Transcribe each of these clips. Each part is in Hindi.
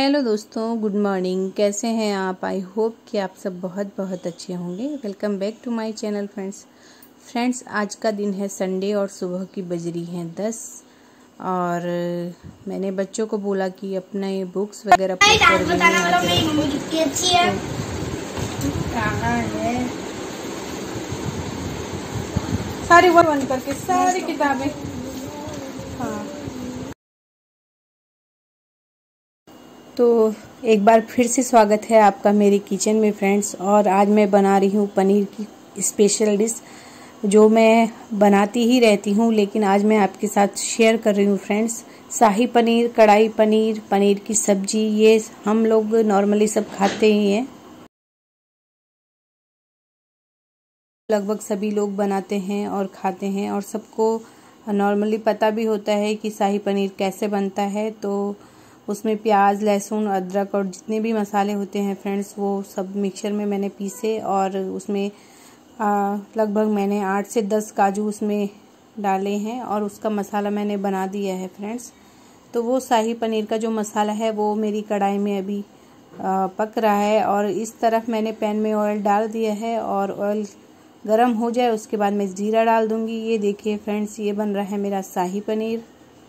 हेलो दोस्तों, गुड मॉर्निंग। कैसे हैं आप? आई होप कि आप सब बहुत बहुत अच्छे होंगे। Welcome back to my channel friends. आज का दिन है संडे और सुबह की बज रही हैं 10 और मैंने बच्चों को बोला कि अपने बुक्स वगैरह सारी वो बंद करके सारी किताबें। हाँ, तो एक बार फिर से स्वागत है आपका मेरे किचन में फ्रेंड्स। और आज मैं बना रही हूँ पनीर की स्पेशल डिश जो मैं बनाती ही रहती हूँ, लेकिन आज मैं आपके साथ शेयर कर रही हूँ फ्रेंड्स। शाही पनीर, कढ़ाई पनीर, पनीर की सब्जी, ये हम लोग नॉर्मली सब खाते ही हैं। लगभग सभी लोग बनाते हैं और खाते हैं और सबको नॉर्मली पता भी होता है कि शाही पनीर कैसे बनता है। तो उसमें प्याज, लहसुन, अदरक और जितने भी मसाले होते हैं फ्रेंड्स, वो सब मिक्सर में मैंने पीसे और उसमें लगभग मैंने 8 से 10 काजू उसमें डाले हैं और उसका मसाला मैंने बना दिया है फ्रेंड्स। तो वो शाही पनीर का जो मसाला है वो मेरी कढ़ाई में अभी पक रहा है और इस तरफ मैंने पैन में ऑयल डाल दिया है और ऑयल गरम हो जाए उसके बाद मैं जीरा डाल दूंगी। ये देखिए फ्रेंड्स, ये बन रहा है मेरा शाही पनीर।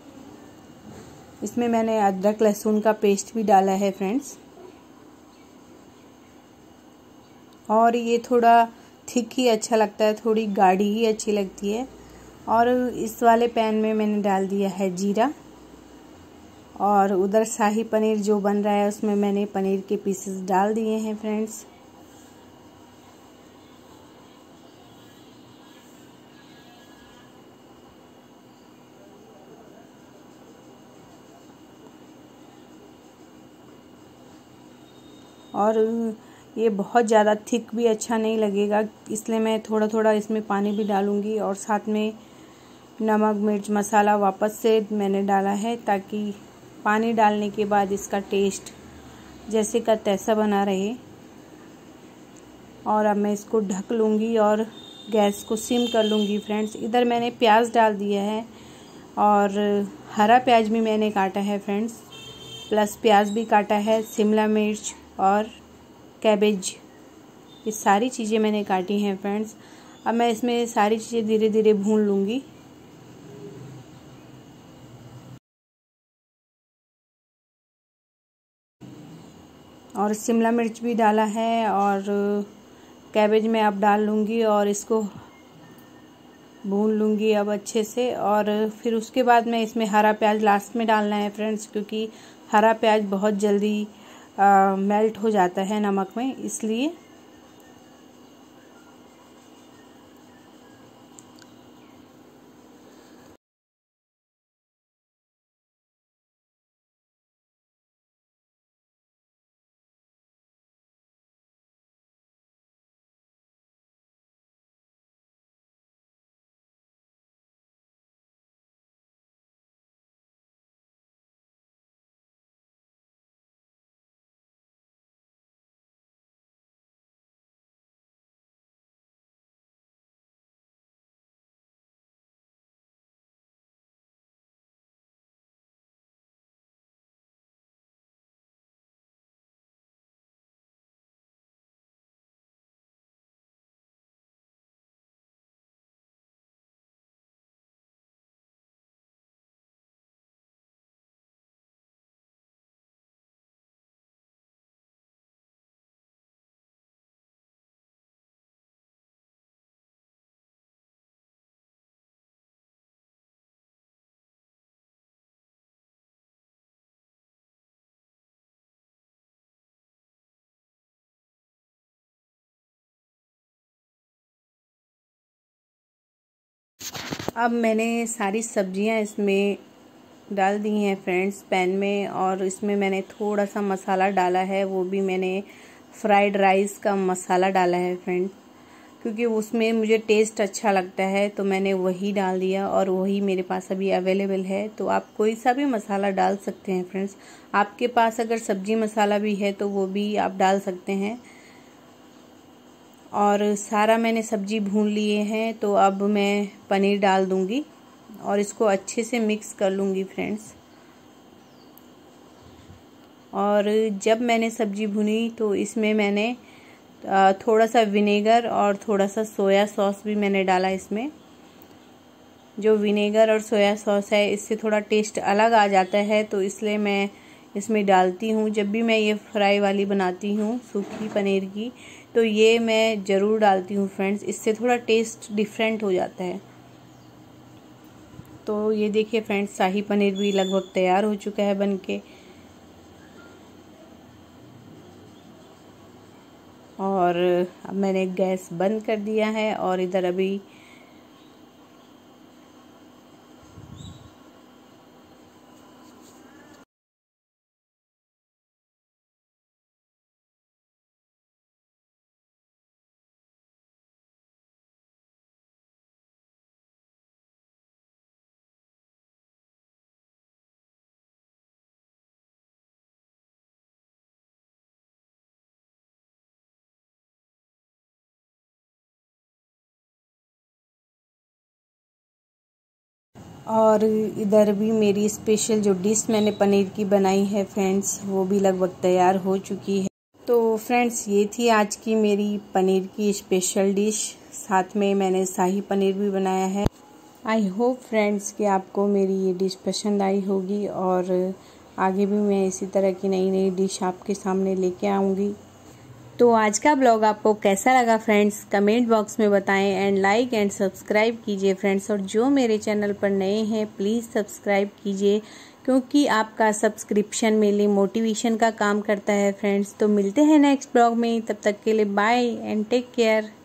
इसमें मैंने अदरक लहसुन का पेस्ट भी डाला है फ्रेंड्स और ये थोड़ा थिक ही अच्छा लगता है, थोड़ी गाढ़ी ही अच्छी लगती है। और इस वाले पैन में मैंने डाल दिया है जीरा और उधर शाही पनीर जो बन रहा है उसमें मैंने पनीर के पीसेस डाल दिए हैं फ्रेंड्स। और ये बहुत ज़्यादा थिक भी अच्छा नहीं लगेगा, इसलिए मैं थोड़ा थोड़ा इसमें पानी भी डालूंगी और साथ में नमक, मिर्च, मसाला वापस से मैंने डाला है ताकि पानी डालने के बाद इसका टेस्ट जैसे का तैसा बना रहे। और अब मैं इसको ढक लूँगी और गैस को सिम कर लूँगी फ्रेंड्स। इधर मैंने प्याज डाल दिया है और हरा प्याज भी मैंने काटा है फ्रेंड्स, प्लस प्याज भी काटा है, शिमला मिर्च और कैबेज, ये सारी चीज़ें मैंने काटी हैं फ्रेंड्स। अब मैं इसमें सारी चीज़ें धीरे धीरे भून लूँगी। और शिमला मिर्च भी डाला है और कैबेज मैं अब डाल लूँगी और इसको भून लूँगी अब अच्छे से। और फिर उसके बाद मैं इसमें हरा प्याज लास्ट में डालना है फ्रेंड्स, क्योंकि हरा प्याज बहुत जल्दी मेल्ट हो जाता है नमक में, इसलिए। अब मैंने सारी सब्जियां इसमें डाल दी हैं फ्रेंड्स पैन में, और इसमें मैंने थोड़ा सा मसाला डाला है, वो भी मैंने फ्राइड राइस का मसाला डाला है फ्रेंड, क्योंकि उसमें मुझे टेस्ट अच्छा लगता है तो मैंने वही डाल दिया और वही मेरे पास अभी अवेलेबल है। तो आप कोई सा भी मसाला डाल सकते हैं फ्रेंड्स। आपके पास अगर सब्जी मसाला भी है तो वो भी आप डाल सकते हैं। और सारा मैंने सब्जी भून लिए हैं, तो अब मैं पनीर डाल दूंगी और इसको अच्छे से मिक्स कर लूंगी फ्रेंड्स। और जब मैंने सब्जी भुनी तो इसमें मैंने थोड़ा सा विनेगर और थोड़ा सा सोया सॉस भी मैंने डाला इसमें। जो विनेगर और सोया सॉस है इससे थोड़ा टेस्ट अलग आ जाता है, तो इसलिए मैं इसमें डालती हूँ। जब भी मैं ये फ्राई वाली बनाती हूँ सूखी पनीर की, तो ये मैं ज़रूर डालती हूँ फ्रेंड्स, इससे थोड़ा टेस्ट डिफरेंट हो जाता है। तो ये देखिए फ्रेंड्स, शाही पनीर भी लगभग तैयार हो चुका है बनके। और अब मैंने गैस बंद कर दिया है और इधर अभी और इधर भी मेरी स्पेशल जो डिश मैंने पनीर की बनाई है फ्रेंड्स, वो भी लगभग तैयार हो चुकी है। तो फ्रेंड्स, ये थी आज की मेरी पनीर की स्पेशल डिश, साथ में मैंने शाही पनीर भी बनाया है। आई होप फ्रेंड्स कि आपको मेरी ये डिश पसंद आई होगी और आगे भी मैं इसी तरह की नई नई डिश आपके सामने लेके आऊँगी। तो आज का ब्लॉग आपको कैसा लगा फ्रेंड्स, कमेंट बॉक्स में बताएं एंड लाइक एंड सब्सक्राइब कीजिए फ्रेंड्स। और जो मेरे चैनल पर नए हैं प्लीज़ सब्सक्राइब कीजिए, क्योंकि आपका सब्सक्रिप्शन मेरे लिए मोटिवेशन का काम करता है फ्रेंड्स। तो मिलते हैं नेक्स्ट ब्लॉग में, तब तक के लिए बाय एंड टेक केयर।